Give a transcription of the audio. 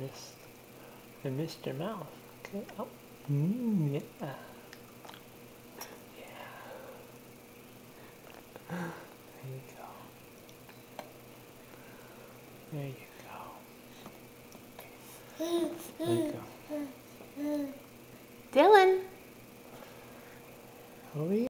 I missed your mouth. Okay. Oh. Yeah. Yeah. There you go. There you go. There you go. Dylan. Over here.